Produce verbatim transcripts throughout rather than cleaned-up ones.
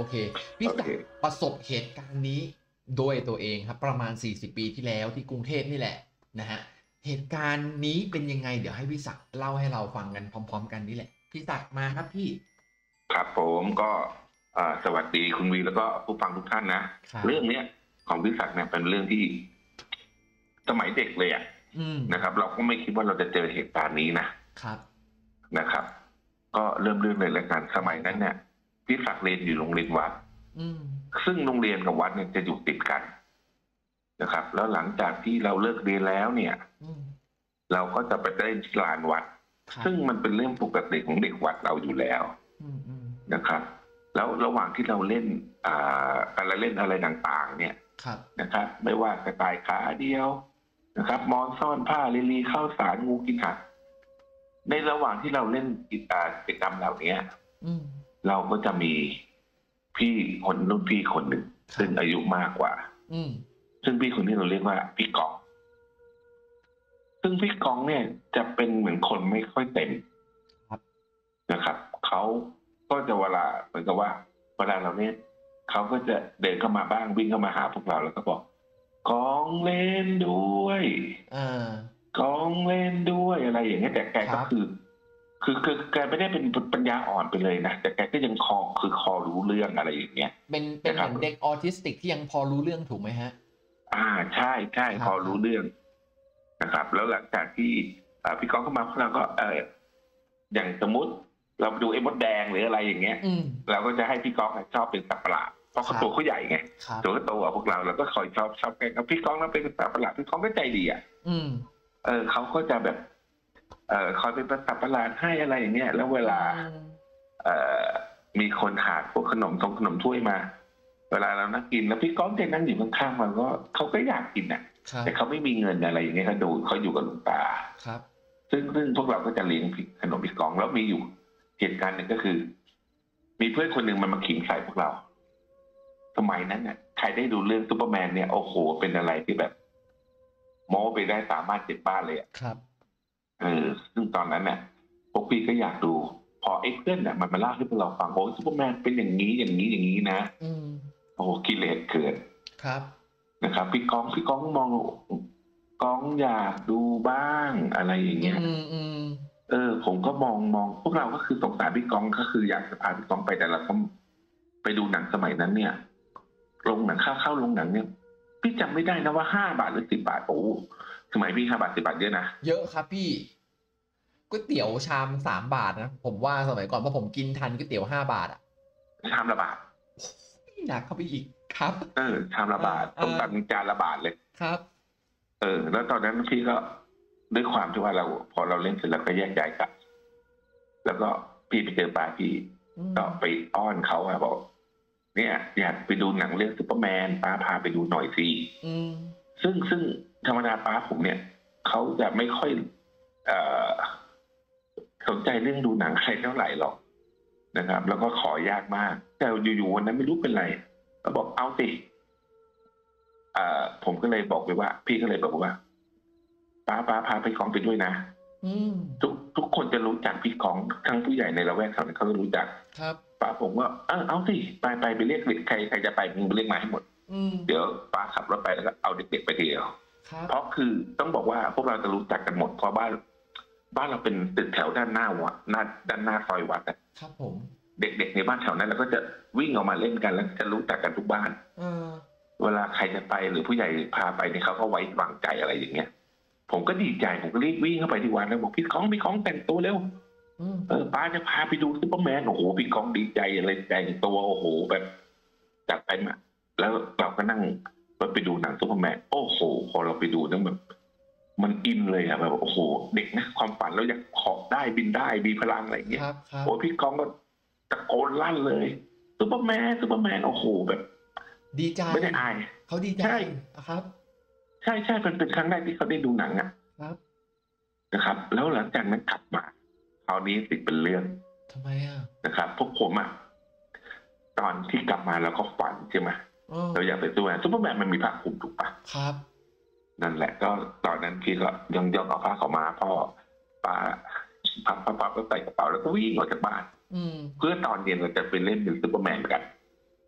เคพี่จักรประสบเหตุการณ์นี้ด้วยตัวเองครับประมาณสี่สิบปีที่แล้วที่กรุงเทพนี่แหละนะฮะเหตุการณ์นี้เป็นยังไงเดี๋ยวให้พี่ศักดิ์เล่าให้เราฟังกันพร้อมๆกันนี่แหละพี่ศักดิ์มาครับพี่ครับผมก็สวัสดีคุณวีแล้วก็ผู้ฟังทุกท่านนะเรื่องเนี้ยของพี่ศักดิ์เนี่ยเป็นเรื่องที่สมัยเด็กเลยอ่ะนะครับเราก็ไม่คิดว่าเราจะเจอเหตุการณ์นี้นะครับนะครับก็เริ่มเรื่องเลยแล้วกันสมัยนั้นเนี่ยพี่ศักดิ์เรียนอยู่โรงเรียนวัดซึ่งโรงเรียนกับวัดเนี่ยจะอยู่ติดกันนะครับแล้วหลังจากที่เราเลิกเรียนแล้วเนี่ยเราก็จะไปเล่นที่ลานวัดซึ่งมันเป็นเรื่องปกติของเด็กวัดเราอยู่แล้วนะครับแล้วระหว่างที่เราเล่นการเล่นอะไรต่างๆเนี่ยนะครับไม่ว่ากระต่ายขาเดียวนะครับมอนซ่อนผ้าลีลีข้าวสารงูกินหักในระหว่างที่เราเล่นกิจกรรมเหล่านี้เราก็จะมีพี่คนรุ่นพี่คนหนึ่งซึ่งอายุมากกว่าซึ่งพี่คนนี้เราเรียกว่าพี่กองซึ่งพี่กองเนี่ยจะเป็นเหมือนคนไม่ค่อยเต็มนะครับเขาก็จะเวลาเหมือนกับว่าเวลาเราเนี่ยเขาก็จะเดินเข้ามาบ้างวิ่งเข้ามาหาพวกเราแล้วก็บอกกองเล่นด้วยกองเล่นด้วยอะไรอย่างเงี้ยแต่แกก็คือคือคือแกไม่ได้เป็นปัญญาอ่อนไปเลยนะแต่แกก็ยังคอคือคอรู้เรื่องอะไรอย่างเงี้ยเป็นเป็นเหมือนเด็กออทิสติกที่ยังพอรู้เรื่องถูกไหมฮะอ่าใช่ใช่พอรู้เรื่องนะครับแล้วหลังจากที่พี่ก้องเข้ามาพวกเราก็เอออย่างสมมติเราดูไอ้มดแดงหรืออะไรอย่างเงี้ยเราก็จะให้พี่ก้องชอบเป็นสัตว์ประหลาดเพราะเขาตัวเขาใหญ่ไงตัวเขาโตกว่าพวกเราเราก็คอยชอบชอบแกกับพี่ก้องแล้วเป็นสัตว์ประหลาดพี่ก้องก็ใจดีอ่ะเออเขาก็จะแบบเอ่อคอยเป็นสัตว์ประหลาดให้อะไรอย่างเงี้ยแล้วเวลาเอ่อมีคนขาดพวกขนมทงขนมถ้วยมาเวลาเรานั่งกินแล้วพี่ก้องจะนั่งอยู่ข้างๆมันก็เขาก็อยากกินอ่ะแต่เขาไม่มีเงินอะไรอย่างเงี้ยเขาดูเขาอยู่กับหลวงตาครับซึ่งซึ่งพวกเราก็จะเลี้ยงขนมพี่ก้องแล้วมีอยู่เหตุการณ์หนึ่งก็คือมีเพื่อนคนหนึ่งมันมาขิงใส่พวกเราสมัยนั้นเนี่ยใครได้ดูเรื่องซูเปอร์แมนเนี่ยโอ้โหเป็นอะไรที่แบบโม้ไปได้สามารถเจ็บบ้านเลยอ่ะครับเออซึ่งตอนนั้นเนี่ยพวกพี่ก็อยากดูพอไอ้เพื่อนเนี่ยมันมาเล่าให้พวกเราฟังโอ้ซูเปอร์แมนเป็นอย่างนี้อย่างนี้อย่างนี้นะโอ้กิเลสเกิดครับนะครับพี่ก้องพี่ก้องมองก้องอยากดูบ้างอะไรอย่างเงี้ยเออผมก็มองมองพวกเราก็คือสงสารพี่ก้องก็คืออยากจะพาพี่ก้องไปแต่เราก็ไปดูหนังสมัยนั้นเนี่ยโรงหนังเข้าเข้าโรงหนังเนี่ยพี่จำไม่ได้นะว่าห้าบาทหรือสิบบาทโอ้สมัยพี่ห้าบาทสิบบาทเยอะนะเยอะครับพี่ก๋วยเตี๋ยวชามสามบาทนะผมว่าสมัยก่อนเพราะผมกินทันก๋วยเตี๋ยวห้าบาทอ่ะชามละบาทหนักเข้าไปอีกครับเออชามละบาทต้มตำจานละบาทเลยครับเออแล้วตอนนั้นพี่ก็ด้วยความที่ว่าเราพอเราเล่นเสร็จแล้วก็แยกย้ายกลับแล้วก็พี่ไปเจอป้าพี่ก็ไปอ้อนเขาอะบอกเนี่ยอยากไปดูหนังเรื่องซูเปอร์แมนป้าพาไปดูหน่อยสิซึ่งซึ่งธรรมดาป้าผมเนี่ยเขาจะไม่ค่อยเอ่อสนใจเรื่องดูหนังใครเท่าไหร่หรอกนะครับแล้วก็ขอยากมากแต่อยู่ๆวันนั้นไม่รู้เป็นไรก็บอกเอาสิเอ่อผมก็เลยบอกไปว่าพี่ก็เลยบอกว่าป้าป้าพาพี่กองไปด้วยนะทุกทุกคนจะรู้จักพี่กองทั้งผู้ใหญ่ในละแวกแถวนั้นเขาก็รู้จักครับป้าผมก็เออเอาสิไปไปไปเรียกเด็กใครใครจะไปมึงไปเรียกมาให้หมดเดี๋ยวป้าขับรถไปแล้วก็เอาเด็กๆไปเที่ยวเพราะคือต้องบอกว่าพวกเราจะรู้จักกันหมดเพราะบ้านบ้านเราเป็นตึกแถวด้านหน้าวัดหน้าด้านหน้าซอยวัดครับผมเด็กๆในบ้านแถวนั้นเราก็จะวิ่งออกมาเล่นกันแล้วจะรู้จักกันทุกบ้านเวลาใครจะไปหรือผู้ใหญ่พาไปเนี่ยเขาก็ไว้วางใจอะไรอย่างเงี้ยผมก็ดีใจผมก็รีบวิ่งเข้าไปที่วัดแล้วบอกพี่ก้องพี่ก้องแต่งตัวเร็วเออป้าจะพาไปดูซูเปอร์แมนโอ้โหพี่ก้องดีใจอะไรแต่งตัวโอ้โหแบบจัดไปมาแล้วเราก็นั่งไปดูหนังซูเปอร์แมนโอ้โหพอเราไปดูนั่นแบบมันอินเลยอะแบบโอ้โหเด็กนะความฝันเราอยากขอบได้บินได้มีพลังอะไรอย่างเงี้ยโอ้พี่ก้องก็ตะโกนลั่นเลยซูเปอร์แมนซูเปอร์แมนโอ้โหแบบดีใจไม่ได้อายเขาดีใจใช่ครับใช่ใช่เป็นเป็นครั้งแรกที่เขาได้ดูหนังอ่ะครับนะครับแล้วหลังจากนั้นกลับมาคราวนี้ติดเป็นเรื่องทำไมอ่ะนะครับพวกผมอ่ะตอนที่กลับมาเราก็ฝันใช่ไหมเราอยากไปซูเปอร์แมนซูเปอร์แมนมันมีผ้าคลุมถูกปะครับนั่นแหละก็ตอนนั้นพี่ก็ย่องย่องเอาผ้าเขามาพ่อป้าพับพับพับแล้วใส่กระเป๋าแล้วก็วิ่งออกจากบ้านเพื่อตอนเย็นเราจะไปเล่นเป็นซูเปอร์แมนกัน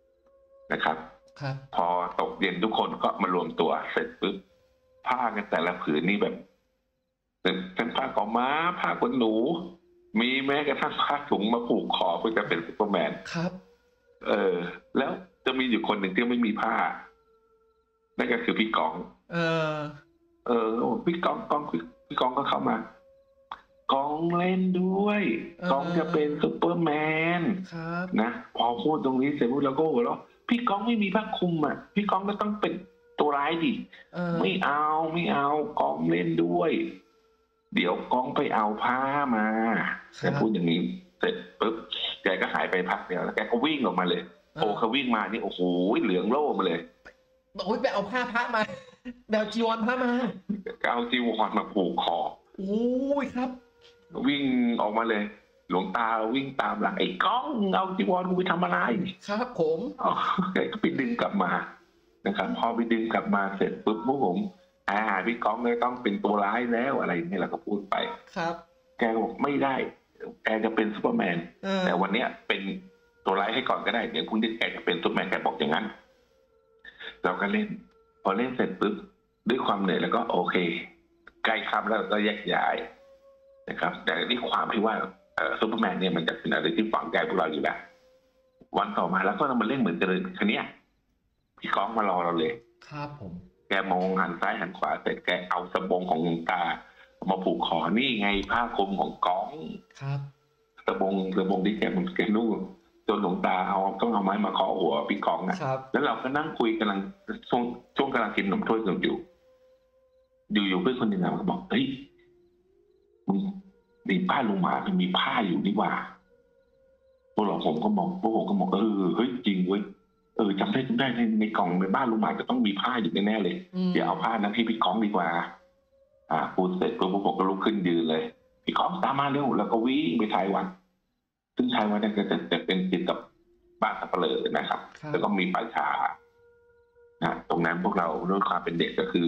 นะครับครับพอตกเย็นทุกคนก็มารวมตัวเสร็จปุ๊บผ้ากันแต่ละผืนนี่แบบเป็นผ้าขาวม้าผ้าขนหนู มีแม้กระทั่งผ้าถุงมาผูกคอเพื่อจะเป็นซุปเปอร์แมนครับเออ แล้วจะมีอยู่คนหนึ่งที่ไม่มีผ้านั่นก็คือพี่กองเออ เออพี่กองกองพี่กองก็เข้ามากองเล่นด้วยกองจะเป็นซุปเปอร์แมนนะพอพูดตรงนี้เสร็จปุ๊บเราก็หัวเราะพี่กองไม่มีผ้าคลุมอ่ะพี่กองก็ต้องเป็นตัวร้ายดิไม่เอาไม่เอากองเล่นด้วย เดี๋ยวกองไปเอาผ้ามาแกพูดอย่างนี้เสร็จปุ๊บแกก็หายไปพักเดียวแล้วแกก็วิ่งออกมาเลยโอ้เขาวิ่งมานี่โอ้โหเหลืองโล่มาเลยโอ้ยไปเอาผ้าพระมาเดี๋ยวจีวรพระมาเอาจีวรมาผูกคอโอ้ยครับวิ่งออกมาเลยหลวงตาวิ่งตามหลังไอ้ก้องเอาจีวรกูไปทำอะไรครับผมอ๋อก็ไปดึงกลับมานะครับพอไปดึงกลับมาเสร็จปุ๊บพวกผมอ่าพี่ก้องเลยต้องเป็นตัวร้ายแล้วอะไรนี่เราก็พูดไปครับแกบอกไม่ได้แกจะเป็นซูเปอร์แมนแต่วันนี้เป็นตัวร้ายให้ก่อนก็ได้เดี๋ยวคุณดิแกจะเป็นซูเปอร์แมนแกบอกอย่างนั้นเราก็เล่นพอเล่นเสร็จปุ๊บด้วยความเหนื่อยแล้วก็โอเคใกล้ค่ำแล้วก็แยกย้ายนะครับแต่ด้วยความที่ว่าซูเปอร์แมนเนี่ยมันจะเป็นอะไรที่ฝังใจพวกเราอยู่แล้ววันต่อมาแล้วก็เรามาเล่นเหมือนกันเลยคันนี้พี่ก้องมารอเราเลยครับผมแกมองหันซ้ายหันขวาเสร็จแกเอาสบงของหลวงตามาผูกคอนี่ไงผ้าคลุมของก้องครับสบงสบงที่แกมันแกนุ่งจนหลวงตาเอาต้องเอาไม้มาเคาะหัวพี่ก้องนะแล้วเราก็นั่งคุยกำลังช่วงช่วงกำลังกินขนมถ้วยกันอยู่อยู่ๆเพื่อนคนหนึ่งมาบอกเฮ้ยมึงมีผ้าลุงหมามันมีผ้าอยู่นี่ว่าพวกเราผมก็มองพวกผมก็มองเออเฮ้ยจริงเว้ยเออจำได้จำได้ในในกล่องในบ้านลุงหมาจะต้องมีผ้าอยู่แน่ๆเลยเดี๋ยวเอาผ้านั้นให้พี่ก้องดีกว่าอ่าพูดเสร็จพวกผมก็ลุกขึ้นยืนเลยพี่ก้องตามมาเร็วแล้วก็วิ่งไปท้ายวัดซึ่งท้ายวัดนั่นก็จะจะเป็นติดกับบ้านสับปะเลอนะครับแล้วก็มีป่าช้านะตรงนั้นพวกเราด้วยความเป็นเด็กก็คือ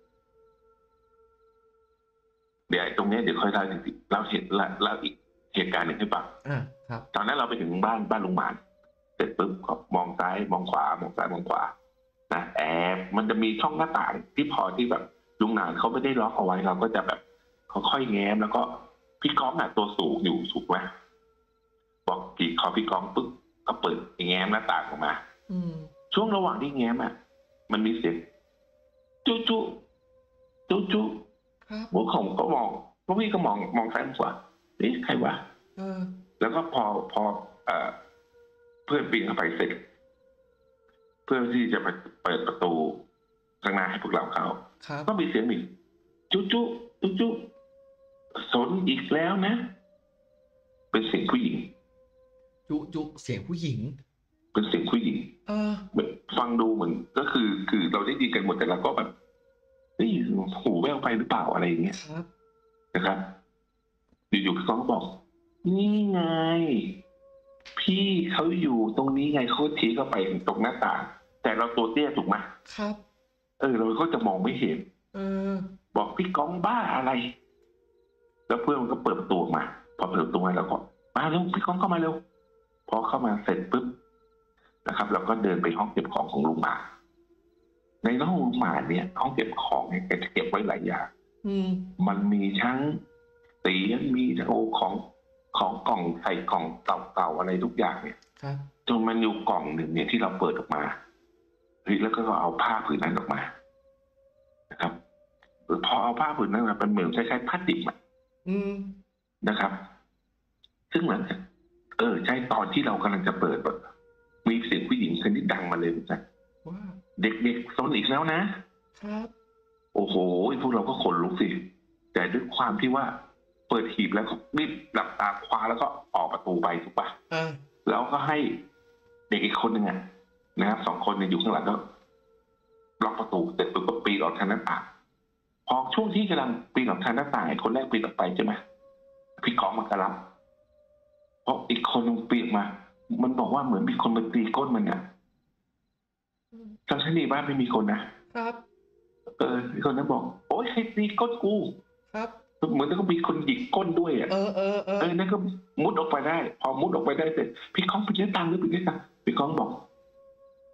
เดี๋ยวตรงนี้เดี๋ยวค่อยเล่าเล่าเหตุเล่าอีกเหตุการณ์หนึ่งให้ฟังตอนนั้นเราไปถึงบ้านบ้านลุงหมานเสร็จปุ๊บก็มองซ้ายมองขวามองซ้ายมองขวานะแอบมันจะมีช่องหน้าต่างที่พอที่แบบลุงหนานเขาไม่ได้ล็อกเอาไว้เราก็จะแบบค่อยๆแง้มแล้วก็พี่ก้องอ่ะตัวสูงอยู่สูงไหมบอกกี่คอพี่ก้องปุ๊บก็เปิดแง้มหน้าต่างออกมาช่วงระหว่างที่แง้มอ่ะมันมีเสียงจุ๊จุ๊จุ๊จุ๊พวกผมก็มองพวกพี่ก็มองมองซ้ายมองขวาเอ๊ะใครวะแล้วก็พอพอเพื่อนปีนเข้าไปเสร็จเพื่อที่จะไปเปิดประตูข้างหน้าให้พวกเราเข้าก็มีเสียงอีกจุ๊จุ๊จุ๊จุ๊สนอีกแล้วนะเป็นเสียงผู้หญิงจุ๊จุ๊เสียงผู้หญิงเป็นเสียงผู้หญิงฟังดูเหมือนก็คือคือเราได้ยินกันหมดแต่เราก็แบบนี่หูแว่วไปหรือเปล่าอะไรอย่างเงี้ยนะครับอยู่ๆพี่ก้องก็บอกนี่ไงพี่เขาอยู่ตรงนี้ไงเขาชี้เข้าไปตรงหน้าต่างแต่เราตัวเตี้ยถูกไหมครับเออเราก็จะมองไม่เห็นเออบอกพี่ก้องบ้าอะไรแล้วเพื่อนมันก็เปิดประตูมาพอเปิดประตูมาแล้วก็มาเร็วพี่ก้องเข้ามาเร็วพอเข้ามาเสร็จปุ๊บนะครับเราก็เดินไปห้องเก็บของของลุงหมาในห้องลุงหมาเนี่ยห้องเก็บของเนี่ยจะเก็บไว้หลายอย่างมันมีทั้งเตียงมีทั้งโอของของกล่องใส่กล่องเก่าๆอะไรทุกอย่างเนี่ยจนมันอยู่กล่องหนึ่งเนี่ยที่เราเปิดออกมาแล้วก็เอาผ้าผืนนั้นออกมานะครับพอเอาผ้าผืนนั้นมาเป็นเหมือนคล้ายๆผ้าดิบนะครับ ซึ่งเหมือนเออใช่ตอนที่เรากำลังจะเปิดแบบมีเสียงผู้หญิงคนที่ดังมาเลยจ้ะเด็กๆซนอีกแล้วนะครับโอ้โหพวกเราก็ขนลุกสิแต่ด้วยความที่ว่าเปิดหีบแล้วก็รีบหลับตาคว้าแล้วก็ออกประตูไปถูกปะแล้วก็ให้เด็กอีกคนหนึ่งอ่ะนะครับสองคนเนี่ยอยู่ข้างหลังก็ล็อกประตูเสร็จปุ๊บก็ปีนออกทางหน้าต่างพอช่วงที่กำลังปีนออกทางหน้าต่างไอ้คนแรกปีนออกไปใช่ไหมพี่ก้องมันก็รับเพราะอีกคนนึงปีนมามันบอกว่าเหมือนมีคนมาตีก้นมันเนี่ยทางชั้นนี้บ้านไม่มีคนนะครับเอออีกคนนั้นบอกโอ๊ยใครตีก้นกูครับเหมือนก็มีคนหยิกก้นด้วยอ่ะเออเออเออเออนั่นก็มุดออกไปได้พอมุดออกไปได้เสร็จพี่ก้องไปเล่นตังค์หรือไปเล่นตังค์พี่ก้องบอก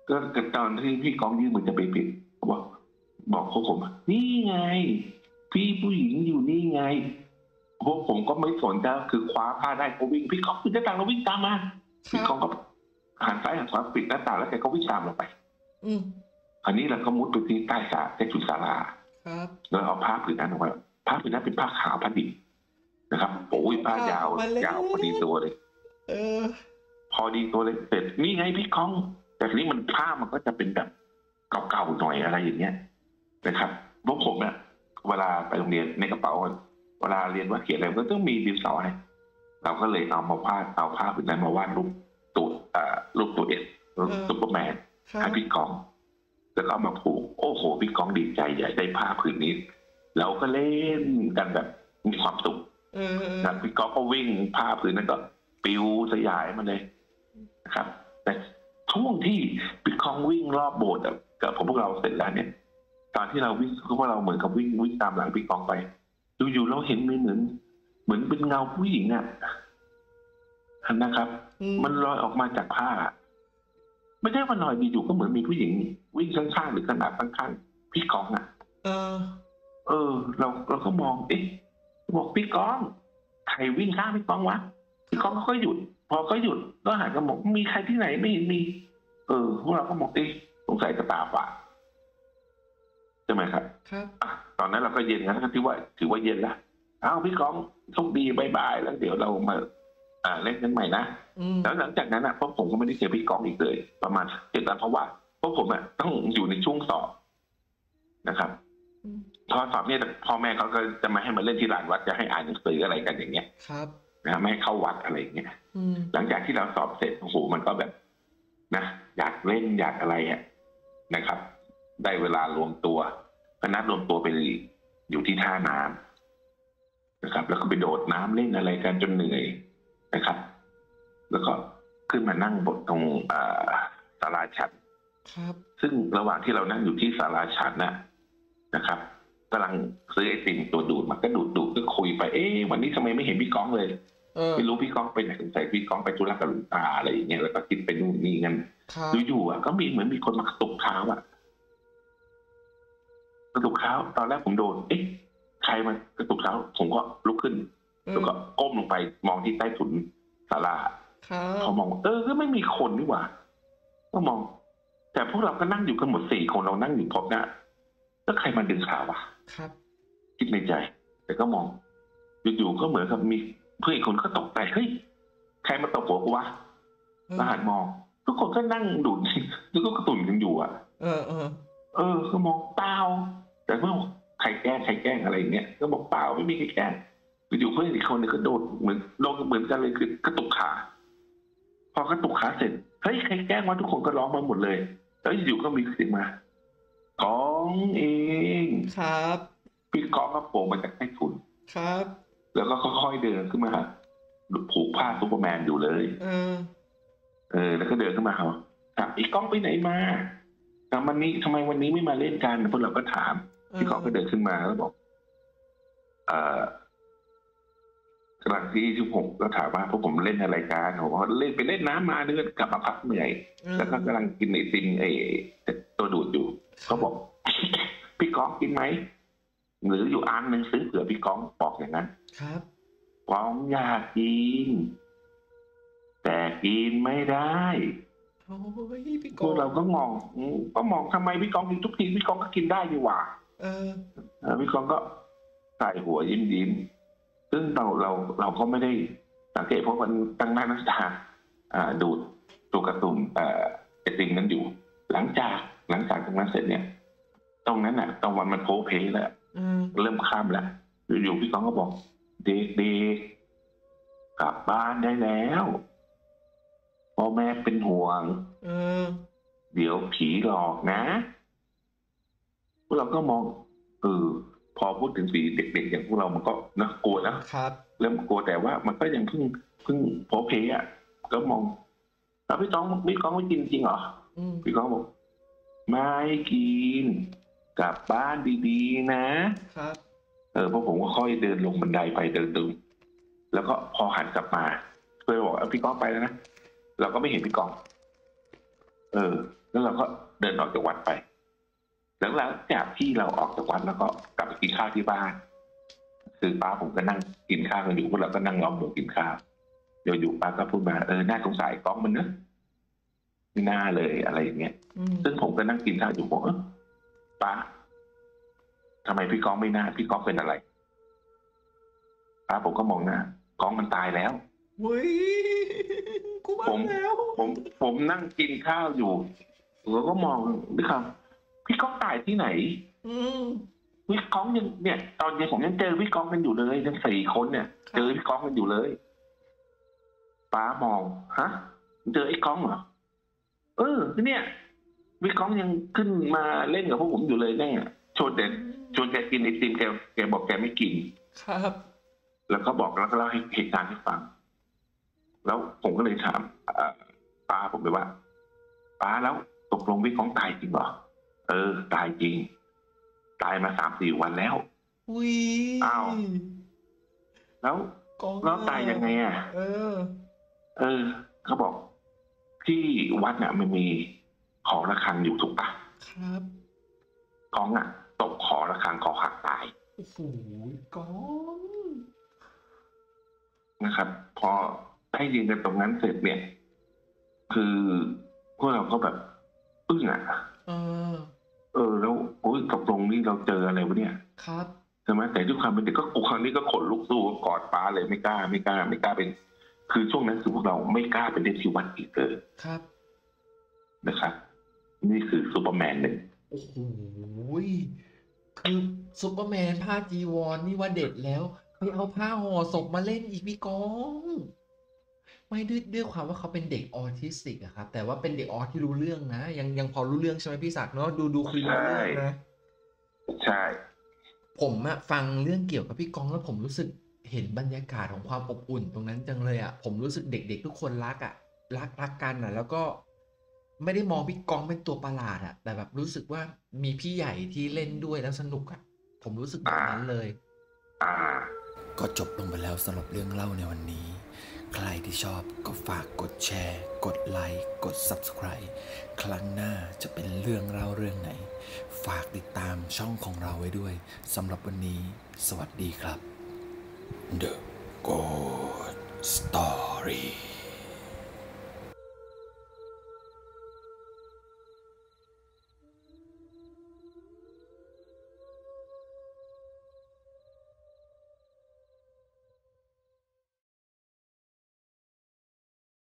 ก็ตอนที่พี่ก้องยื่นมือจะไปปิดบอกบอกพวกผมนี่ไงพี่ผู้หญิงอยู่นี่ไงพวกผมก็ไม่สนใจคือคว้าผ้าได้ก็วิ่งพี่ก้องปิดหน้าต่างแล้ววิ่งตามมาพี่ก้องก็หันซ้ายหันขวาปิดหน้าต่างแล้วแกก็วิ่งตามเราไปอืมอันนี้เราก็มุดไปที่ใต้ศาลใต้ถุนศาลาครับแล้วเอาผ้าผืนนั้นออกมาผ้าผืนนั้นเป็นผ้าขาวผ้าดิบนะครับโอ้ยผ้ายาวยาวพอดีตัวเลยเออพอดีตัวเลยเสร็จนี่ไงพี่ก้องแต่ทีนี้มันผ้ามันก็จะเป็นแบบเก่าๆหน่อยอะไรอย่างเงี้ยนะครับพวกผมเนี่ยเวลาไปโรงเรียนในกระเป๋าเวลาเรียนว่าเขียนอะไรก็ต้องมีดินสอให้เราก็เลยเอามาผ้าเอาผ้าผืนนั้นมาวาดรูปตัวอ่ารูปตัวเอสซุปเปอร์แมนให้พี่ก้องแล้วก็เอามาผูกโอ้โหพี่ก้องดีใจใหญ่ได้ผ้าผืนนี้เราก็เล่นกันแบบมีความสุขนะพี่ก้องก็วิ่งผ้าผืนนั้นก็ปิวสยายมาเลยนะครับแต่ช่วงที่พี่ก้องวิ่งรอบโบสถ์กับพวกเราเสร็จแล้วเนี่ยตอนที่เราวิ่งพวกเราเหมือนกับวิ่งวิ่งตามหลังพี่ก้องไปอยู่ๆเราเห็นเหมือนเหมือนเป็นเงาผู้หญิงอ่ะนะครับมันลอยออกมาจากผ้าไม่ใช่ว่าลอยอยู่ๆก็เหมือนมีผู้หญิงวิ่งข้างๆหรือขนาดข้างๆพี่ก้องอ่ะเออเออเราเราก็มองเอ๊ะบอกพี่ก้องใครวิ่งข้างพี่ก้องวะพี่ก้องก็หยุดพอก็หยุดก็หันก็บอกมีใครที่ไหนไม่เห็นมีเออพวกเราก็มองเอ๊ะสงสัยจะตาฝาดใช่ไหมครับครับตอนนั้นเราก็เย็นนะถือว่าถือว่าเย็นละอ้าวพี่ก้องโชคดีบายบายแล้วเดี๋ยวเรามาอ่าเล่นกันใหม่นะแล้วหลังจากนั้นอ่ะพวกผมก็ไม่ได้เจอพี่ก้องอีกเลยประมาณเจ็ดวันเพราะว่าพวกผมอ่ะต้องอยู่ในช่วงสอบนะครับพอสอบเนี่ยพ่อแม่เขาก็จะมาให้มาเล่นที่ลานวัดจะให้อ่านหนังสืออะไรกันอย่างเงี้ยครับนะไม่ให้เข้าวัดอะไรอย่างเงี้ยหลังจากที่เราสอบเสร็จโอ้โหมันก็แบบนะอยากเล่นอยากอะไรอ่ะนะครับได้เวลารวมตัวคณะรวมตัวไปอยู่ที่ท่าน้ำนะครับแล้วก็ไปโดดน้ำเล่นอะไรกันจนเหนื่อยนะครับ แล้วก็ขึ้นมานั่งบนตรงศาลาฉันครับซึ่งระหว่างที่เรานั่งอยู่ที่ศาลาฉันนะนะครับกำลังซื้อไอติมตัวดูดมาก็ดูดดูดก็คุยไปเอ๊ะวันนี้ทำไมไม่เห็นพี่ก้องเลยไม่รู้พี่ก้องไปไหนสงสัยพี่ก้องไปธุระกับหลวงตาอะไรอย่างเงี้ยแล้วก็คิดไปนู่นนี่งั้นอยู่ๆอ่ะก็มีเหมือนมีคนมากระตุกเท้าอ่ะกระตุกเท้าตอนแรกผมโดนเอ๊ะใครมากระตุกเท้าผมก็ลุกขึ้นแล้วก็ก้มลงไปมองที่ใต้ถุนศาลาเขามองเออก็ไม่มีคนนี่หว่าก็มองแต่พวกเราก็นั่งอยู่กันหมดสี่คนเรานั่งอยู่พบหน้าแล้วใครมาดึงขาวะครับคิดในใจแต่ก็มองอยู่ๆก็เหมือนกับมีเพื่อนอีกคนก็ตกใจเฮ้ยใครมาตบหัวกูวะแล้วหันมองทุกคนก็นั่งดูดแล้วก็กระตุ่นกันอยู่อ่ะเออเออเออก็มองเปล่าแต่เมื่อใครแกล้งใครแกล้งอะไรอย่างเงี้ยก็บอกเปล่าไม่มีใครแกล้งอยู่เพื่อนอีกคนนึงก็โดดเหมือนโดนเหมือนกันเลยคือกระตุกขาพอกระตุกขาเสร็จเฮ้ยใครแกล้งวะทุกคนก็ร้องมาหมดเลยแล้วอยู่ก็มีเสียงมาก้องเองครับพี่ก้องก็โผล่มาจากใต้ถุนครับแล้วก็ค่อยๆเดินขึ้นมาผูกผ้าซูเปอร์แมนอยู่เลยเออเออแล้วก็เดินขึ้นมาเขาถามไอ้ก้องไปไหนมาทำวันนี้ทำไมวันนี้ไม่มาเล่นกันพวกเราก็ถามพี่ก้องก็เดินขึ้นมาแล้วบอกเออกำลังที่ที่ผมก็ถามว่าพวกผมเล่นอะไรกันผมว่าเล่นไปเล่นน้ำมาเดินกลับมาพักเหนื่อยแล้วก็กำลังกินไอติมไอตัวดูดอยู่เขาบอกพี่ก้องกินไหมหรืออยู่อันหนึ่งซื้อเผื่อพี่ก้องบอกอย่างนั้นครับก้องอยากกินแต่กินไม่ได้โอ้ยพี่ก้องพวกเราก็มองก็มองทำไมพี่ก้องกินทุกทีพี่ก้องก็กินได้ดีกว่าเออพี่ก้องก็ใส่หัวยิ้มยิ้มซึ่งเราเราเราก็ไม่ได้สังเกตเพราะมันตั้งหน้าตั้งตาดูดตัวกระตุ่มไอติมนั้นอยู่หลังจากหลังจากตรงนั้นเสร็จเนี่ยตรงนั้นน่ะตรงวันมันโพเพแล้วเริ่มค่ำแล้วอยู่ๆพี่ก้องก็บอกเด็กๆกลับบ้านได้แล้วพ่อแม่เป็นห่วงเดี๋ยวผีหลอกนะพวกเราก็มองเออพอพูดถึงสีเด็กๆอย่างพวกเรามันก็นะกลัวนะครับเริ่มกลัวแต่ว่ามันก็ยังเพิ่งเพิ่งโผล่เพอ่ะก็มองแล้วพี่ก้องพี่ก้องไม่กินจริงเหรอพี่ก้องบอกไม่กินกลับบ้านดีๆนะครับเออพวกผมก็ค่อยเดินลงบันไดไปเดินดึงแล้วก็พอหันกลับมาเพื่อนบอกพี่ก้องไปแล้วนะเราก็ไม่เห็นพี่ก้องเออแล้วเราก็เดินออกจากวัดไปแล้วหลังจากที่เราออกจากวัดแล้วก็กลับไปกินข้าวที่บ้านคือป้าผมก็นั่งกินข้าวกันอยู่พวกเราก็นั่งล้อมวงกินข้าวเดี๋ยวอยู่ป้าก็พูดมาเออน่าสงสารก้องมันเนอะไม่น่าเลยอะไรอย่างเงี้ยซึ่งผมก็นั่งกินข้าวอยู่บอกเออป้าทำไมพี่ก้องไม่น่าพี่ก้องเป็นอะไรป้าผมก็มองหน้าก้องมันตายแล้วเฮ้ยกูมาแล้วผมผมนั่งกินข้าวอยู่แล้วก็มองพี่ครับพี่ก้องตายที่ไหนพี่ก้องยังเนี่ยตอนเย็นผมยังเจอพี่ก้องกันอยู่เลยทั้งสี่คนเนี่ยเจอพี่ก้องกันอยู่เลยป้ามองฮะเจอไอ้ก้องเหรอเออเนี่ยพี่ก้องยังขึ้นมาเล่นกับพวกผมอยู่เลยเนี่ยชวนเด็กชวนแกกินไอติมแกแกบอกแกไม่กินครับแล้วก็บอกแล้วก็เล่าให้เหตุการณ์ให้ฟังแล้วผมก็เลยถามป้าผมไปว่าป้าแล้วตกลงพี่ก้องตายจริงเหรอเออตายจริงตายมาสามสี่วันแล้วอุ้ยอ้าวแล้วแล้วตายยังไงอ่ะเออเออเขาบอกที่วัดน่ะมันมีหอระฆังอยู่ถูกปะครับก้องอ่ะตกหอระฆังคอหักตายโอ้โหก้องนะครับพอให้ยิงกันตรงนั้นเสร็จเนี่ยคือพวกเราก็แบบอึ้งอ่ะเออเออแล้วโอ้ยตกลงนี่เราเจออะไรวะเนี่ยครับใช่ไหมแต่ด้วยความเป็นเด็กก็กูครั้งนี้ก็ขนลุกสู้กอดป้าเลยไม่กล้าไม่กล้าไม่กล้าเป็นคือช่วงนั้นคือพวกเราไม่กล้าเป็นเด็กที่วัดอีกเลยครับนะครับนี่คือซูเปอร์แมนหนึ่งโอ้โหคือซูเปอร์แมนผ้าจีวรนี่ว่าเด็ดแล้วไปเอาผ้าห่อศพมาเล่นอีกพี่ก้องไม่ด้วยด้วยความว่าเขาเป็นเด็กออทิสติกอะครับแต่ว่าเป็นเด็กออที่รู้เรื่องนะยังยังพอรู้เรื่องใช่ไหมพี่ศักดิ์เนาะดูดูคุยรู้เรื่องนะใช่ผมอะฟังเรื่องเกี่ยวกับพี่ก้องแล้วผมรู้สึกเห็นบรรยากาศของความอบอุ่นตรงนั้นจังเลยอะผมรู้สึกเด็กๆทุกคนรักอะรักรักกันอะแล้วก็ไม่ได้มองพี่ก้องเป็นตัวประหลาดอะแต่แบบรู้สึกว่ามีพี่ใหญ่ที่เล่นด้วยแล้วสนุกอะผมรู้สึกแบบนั้นเลยก็จบลงไปแล้วสำหรับเรื่องเล่าในวันนี้ใครที่ชอบก็ฝากกดแชร์กดไลค์กด ซับสไครบ์ ครั้งหน้าจะเป็นเรื่องเล่าเรื่องไหนฝากติดตามช่องของเราไว้ด้วยสำหรับวันนี้สวัสดีครับ The Ghost Story